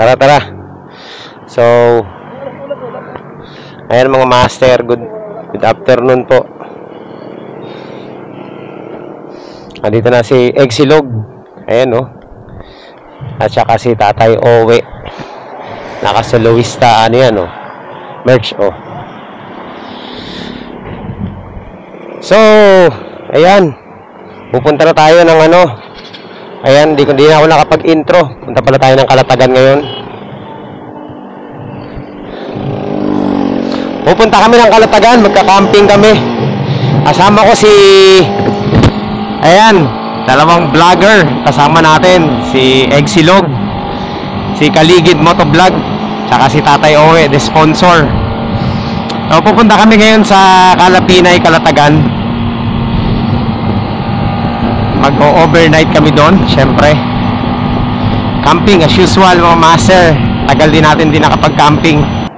Tara, tara. So, ayan mga master, good afternoon po. Andito na si Exilog. Ayan oh. At saka si Tatay Owe. Nakasoloista, ano yan oh. Merch oh. So, ayan. Pupunta na tayo ng ano. Ayan, di na ako nakapag-intro. Punta pala tayo ng Kalatagan ngayon. Pupunta kami ng Kalatagan, magka-camping kami. Kasama ko si ayan, dalawang vlogger kasama natin, si Exilog, si Kaligid Motovlog, saka si Tatay Owe, the sponsor. So, pupunta kami ngayon sa Kalapinay, Kalatagan. Mag-overnight kami doon, syempre. Camping as usual mga master. Tagal din natin nakapag-camping.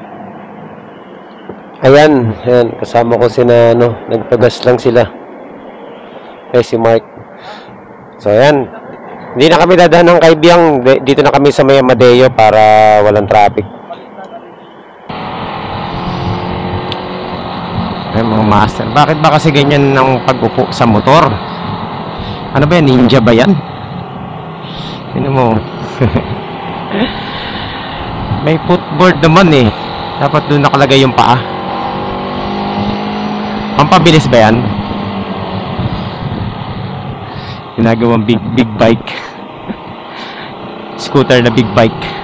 Ayan, ayan, kasama ko si na ano, nagpagas lang sila. Si Mark. So ayan, hindi na kami dadaan ng Kaibiyang, dito na kami sa May Amadeo para walang traffic. Ayan mga master, bakit ba kasi ganyan ng pag-upo sa motor? Ano ba yan? Ninja ba yan? Tingnan mo. May footboard naman eh. Dapat doon nakalagay yung paa. Pampabilis ba yan? Ginagawang big bike. Scooter na big bike.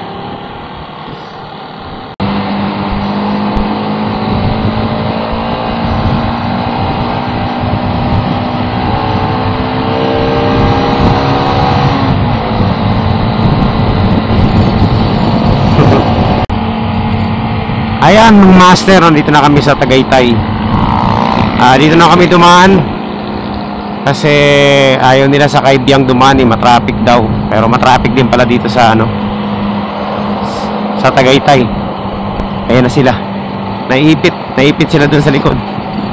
Ayan mga master, nandito na kami sa Tagaytay. Dito na kami dumaan kasi ayaw nila sa Kaibiyang dumaan eh, matraffic daw. Pero matraffic din pala dito sa ano, sa Tagaytay. Ayan na sila. Naipit sila dun sa likod.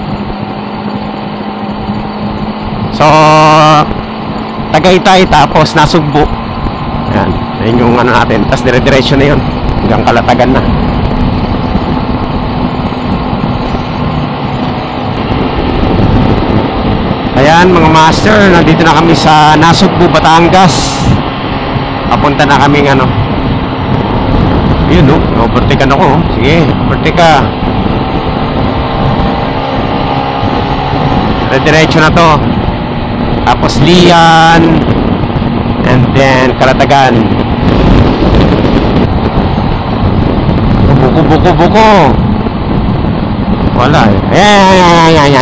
So Tagaytay tapos Nasugbo. Ayan, ayan yung ano natin. Tapos dire-diretso na yun hanggang Kalatagan na. Ayan mga master, nandito na kami sa Nasugbo, Batangas. Papunta na kaming ano. Yun no, overtakean ako. Sige, overtake ka. Diretso na to. Tapos Lian, and then Kalatagan. Buko. Wala eh. Yan.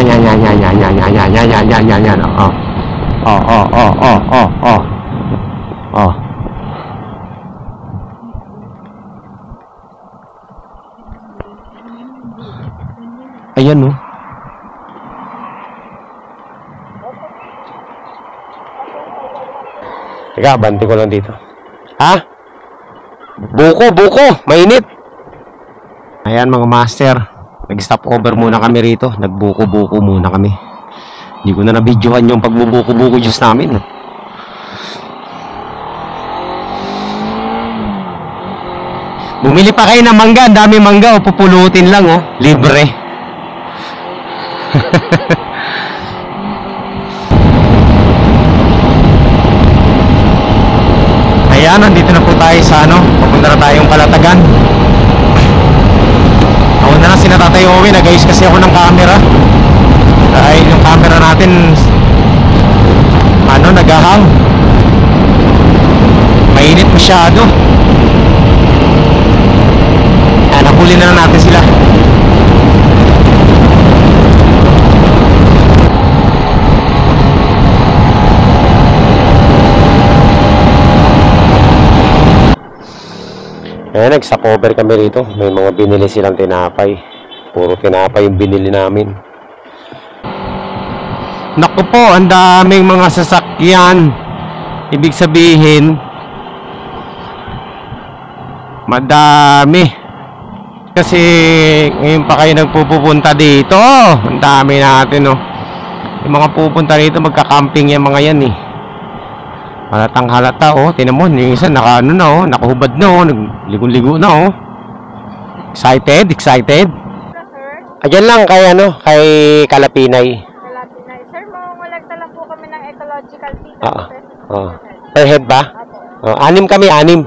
Oh. Ayan no. Teka, banti ko lang dito. Ha? Buko. Mainit. Ayan mga master. Nag-stop over muna kami rito. Nagbuko-buko muna kami. Hindi ko na nabidyohan yung pagbubuko-buko juice namin. Bumili pa kayo ng mangga. Ang dami mangga. Pupulutin lang oh. Libre. Ayan, nandito na po tayo sa ano. Papunta na tayong Kalatagan. Ako na lang sina Tatay Owe, nag-ayos kasi ako ng camera. Dahil yung camera natin ano, nag-ahang. Mainit masyado. Nahuli na lang natin sila. Ayan, nag-stop over kami rito. May mga binili silang tinapay. Puro tinapay yung binili namin. Naku po, ang daming mga sasakyan. Ibig sabihin, madami. Kasi ngayon pa kayo nagpupunta dito. Ang dami natin oh. Yung mga pupunta dito, magka-camping yung mga yan eh. Halatang halata, oh. Tinan mo, yung isa naka, ano na, oh. Nakahubad na, oh. Nagligo-ligo na, oh. Excited? Excited? Ayan lang kay, ano, kay Kalapinay. Kalapinay. Sir, mangungulekta lang po kami ng ecological tea. Per head ba? Anim kami, anim.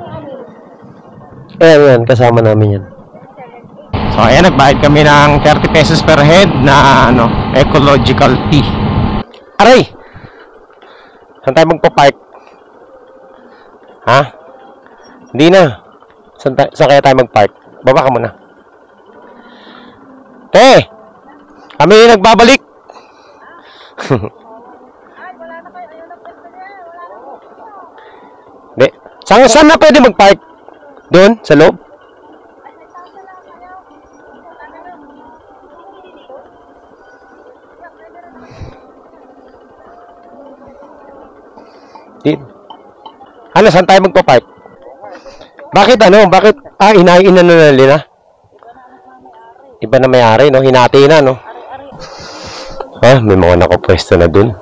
Ayan, kasama namin yan. So, ayan, nagbayad kami ng 30 pesos per head na, ano, ecological tea. Aray! Saan tayo magpa-park? Ha? Hindi na. Saan kaya tayo mag-park? Baba ka muna. Kami nagbabalik. Hindi. Saan na pwede mag-park? Doon? Sa loob? Ano, saan tayo magpa-park? Bakit ano? Bakit? Inain na nila. Iba na may-ari, no? Hinati na, no? May mga nakapwesto na dun.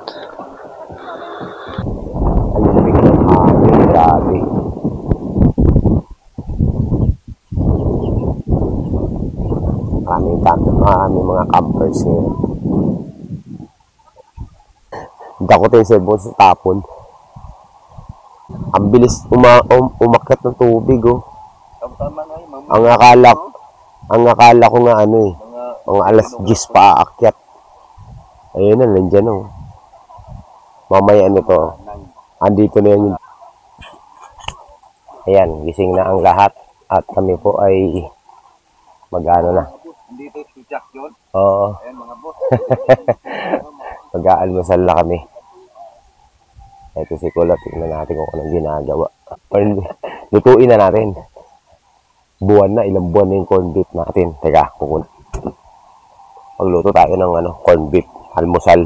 Grabe. Maraming mga campers ngayon. Dakotin sa ibon sa tapon. Ang bilis umakyat ng tubig, oh. Ang akala ko nga ano eh, mga alas 10 pa aakyat. Ayun na, nandyan, oh. Mamaya nito, andito na yan. Ayan, gising na ang lahat at kami po ay mag-ano na. Dito si Jack John. Oo. Ayan mga boss. Mag-aalmusal na kami. Ito si Kulo, tingnan natin kung anong ginagawa. Lutuin na natin. Ilang buwan na yung corned beef natin. Teka, magluto tayo ng corned beef, almusal.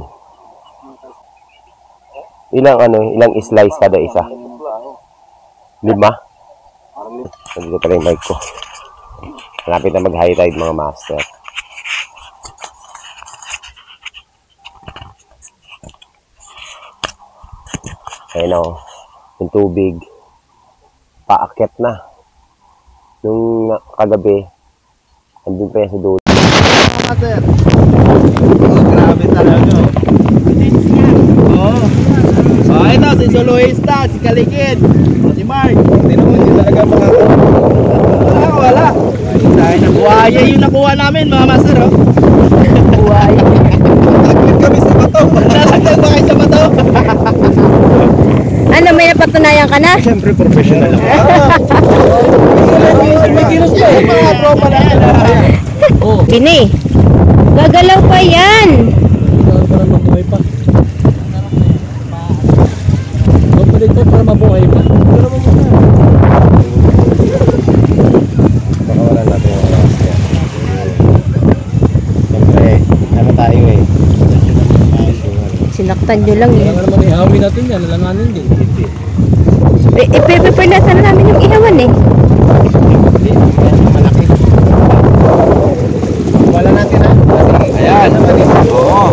Ilang slice kada isa? 5? Nandito pala yung mic ko. Malapit na mag-high tide mga master. Ayun o, yung tubig paakyat na. Nung kagabi, andun pa yan sa dulo. Sir. Grabe talaga. Ito, si Soloista, si Kaligid, si Mark. Hindi naman yun talaga wala. Buhaya yung nakuha namin, mga master, oh. Buhaya. Nasakit kami sa bato. Nasakit ba kayo sa bato? Ano, may napatunayan ka na? Siyempre, professional ako. May kilos pa eh. Mga tropa na yan. Kini, gagalaw pa yan. Para mabuhay pa. Dito para mabuhay pa. Baka wala natin yung oras niya. Siyempre, tayo eh. Sinaktan nyo lang eh. Kailangan naman ihawin natin yan, nalanganin din. Ipipiperlatan na namin yung ihawan eh. Malaki. Wala natin ha. Ayan. Oo.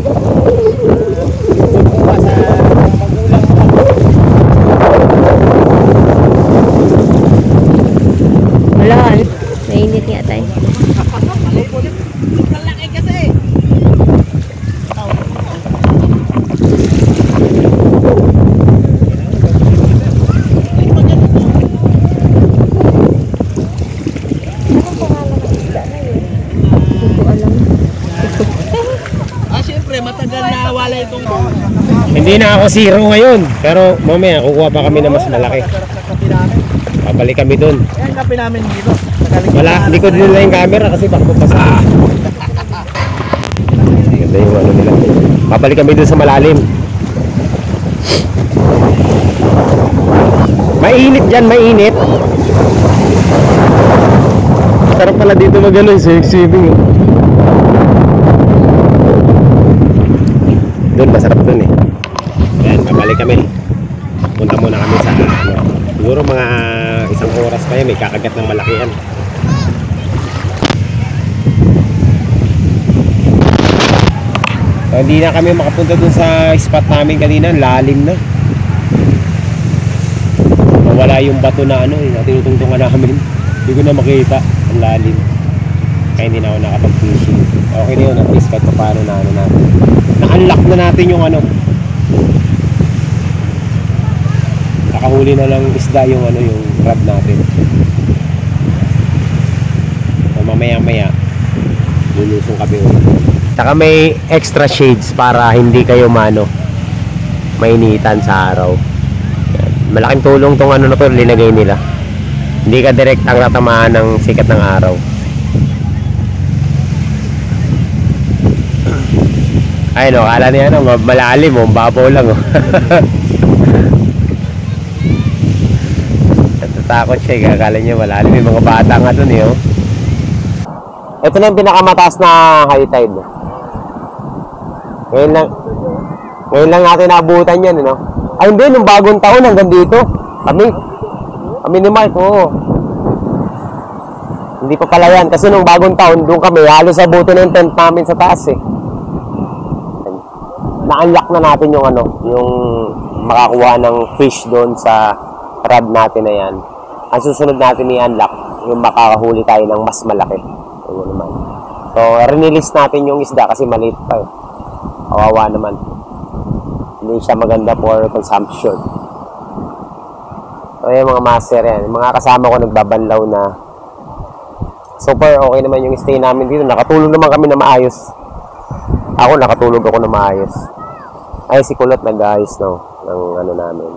Wala, mainit nga tayo. Malaki kasi. Siyempre, matagal na wala itong... Hindi na ako zero ngayon. Pero mamaya, kukuha pa kami na mas malaki. Babalik kami dun. Yan kape namin dito. Wala, hindi ko din na yung camera kasi baka mapasa. Ganda yung nila. Babalik kami dun sa malalim. Mainit dyan, mainit. Sarap pala dito mag-ano, swimming. Doon, masarap doon eh. Ayan, babalik kami. Punta muna kami sa siguro mga isang oras pa yan, may kakagat ng malakihan. So, hindi na kami makapunta dun sa spot namin kanina, lalim na. nawala yung bato na ano na tinutungtungan namin. Hindi ko na makita ang lalim. Kaya hindi na ako nakapag-fishing. Okay na yun, at least kahit paano na ano natin. Na-unlock na natin yung ano. Nakahuli na lang isda yung ano, yung crab natin. So mamaya-maya lulusong kami ulit. Saka may extra shades para hindi kayo mainitan sa araw. Malaking tulong tong ano na to, linagay nila. Hindi ka direct ang tatamaan ng sikat ng araw. Ay no, kala niya malalim oh, babaw lang oh. Natatakot siya, akala niya malalim. May mga bata nga dun eh oh. Ito na yung pinakamataas na high tide. Ngayon lang natin naabutan yan, no? Ay hindi, nung bagong taon hanggang dito. Kami ni Mark, oo. Hindi pa pala yan, kasi nung bagong taon, doon kami, halos abutin na yung tent namin sa taas eh. Na-unlock na natin yung yung makakuha ng fish doon sa rod natin na yan. Ang susunod natin i-unlock, yung makakahuli tayo ng mas malaki. Ayun naman. So, rinilis natin yung isda kasi maliit pa eh. Kawawa naman. Hindi siya maganda for consumption. So, yung mga master yan. Yung mga kasama ko nagbabanlaw na. Super okay naman yung stay namin dito. Nakatulog naman kami na maayos. Ako, nakatulog ako na maayos. Ay, si Kulot nag-ayos ng ano namin.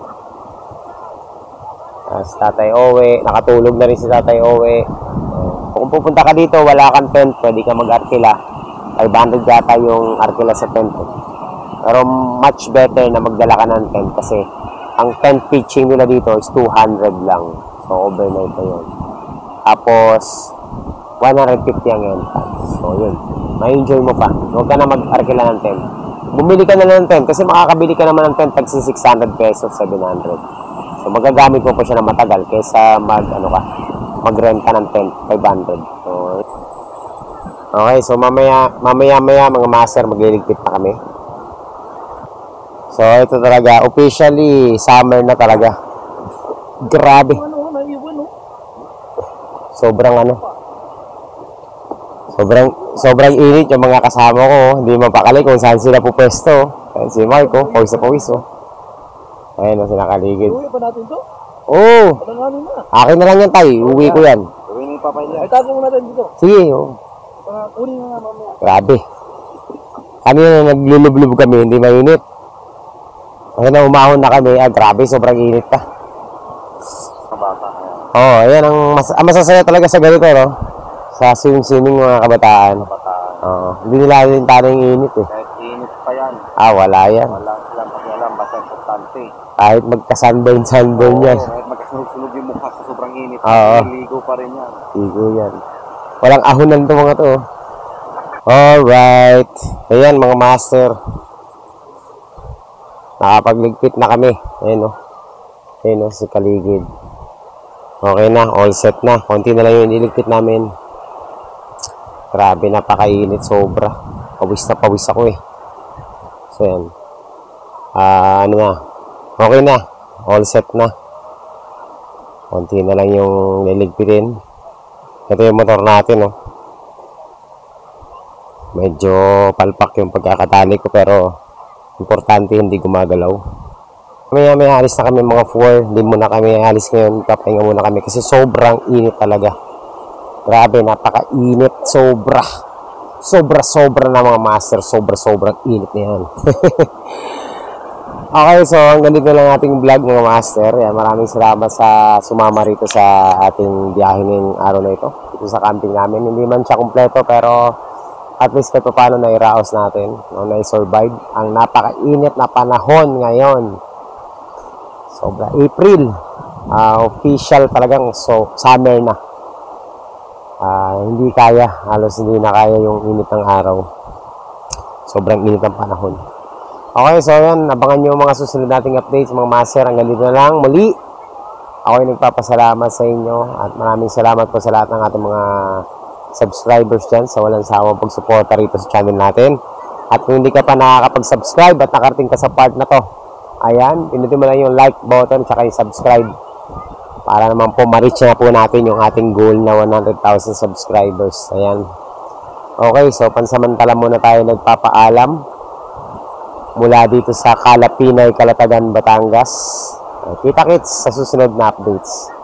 Si Tatay Owe. Nakatulog na rin si Tatay Owe. Kung pupunta ka dito, wala kang tent, pwede ka mag-arkila. 500 yata yung arkila sa tent. Pero much better na magdala ka ng tent kasi ang tent pitching nila dito is 200 lang. So, overnight na yun. Tapos, 150 ang entrance. So, yun. Ma-enjoy mo pa. Huwag ka na mag-arkila ng tent. Bumili ka na ng tent kasi makakabili ka naman ng tent tag 600 pesos, 700. So, magagamit mo pa siya na matagal kaysa mag-rent ka ng tent, 500. So, okay, so mamaya mga master, magliligpit na kami. So, ito talaga, officially, summer na talaga. Grabe. Sobrang init yung mga kasama ko. Hindi mapakali kung saan sila pupwesto. Ayan si Marco, pawis na pawis oh. Ayan o, sinakaligid. Uwi pa natin to? Oo. Akin na lang yan tayo, uwi ko yan. Uwi na yung papay niya. Ay, tago mo natin dito. Sige, oo. Kunin nga mamaya. Grabe. Kanina naglulublub kami, hindi mainit. Ngayon na umahon na kami, grabe, sobrang init pa. Oo, ayan ang masasaya talaga sa ganito, no? Sa swimming mga kabataan. Oo, hindi nila yung tanong init eh. Kahit init pa yan. Wala yan. Wala silang pakialam, basta importante. Kahit magka-sunburn yan. Kahit magkasunog yung mukha sa sobrang init, ligo pa rin yan. Ligo yan. Walang ahunan to mga to. Alright. Ayan mga master. Nakapagligpit na kami. Ayan o. Ayan o, si Kaligid. Okay na, all set na. Konti na lang yung iniligpit namin. Grabe, napakainit, sobra. Pawis na pawis ako eh. So yan. Ano na. Okay na. All set na. Konti na lang yung niligpitin. Ito yung motor natin oh. Medyo palpak yung pagkakatali ko pero importante hindi gumagalaw. May alis na kami mga 4. Hindi muna kami alis ngayon. Papahinga muna kami kasi sobrang init talaga. Grabe, napaka-init. Sobra na mga master. Sobrang init na yan. Okay, so hanggang dito lang ating vlog mga master. Yan, maraming salamat sa sumama rito sa ating biyahe ngayong araw na ito. Dito sa camping namin. Hindi man siya kumpleto pero at least kahit paano nairaos natin. Na-survive ang napaka-init na panahon ngayon. Sobra. April. Official talagang summer na. Hindi kaya. Halos hindi na kaya yung init ng araw. Sobrang init ng panahon. Okay, so yan. Abangan nyo mga susunod nating updates mga master. Hanggang dito na lang. Muli, ako ay nagpapasalamat sa inyo. At maraming salamat po sa lahat ng ating mga subscribers dyan sa walang sawang pagsuporta rito sa channel natin. At kung hindi ka pa nakakapag-subscribe at nakarating ka sa part na to, ayan, pinutin mo lang yung like button at yung subscribe para naman po ma-reach na po natin yung ating goal na 100,000 subscribers. Ayan. Okay, so pansamantala muna tayo nagpapaalam mula dito sa Calapinay, Calatagan, Batangas. Kita-kits sa susunod na updates.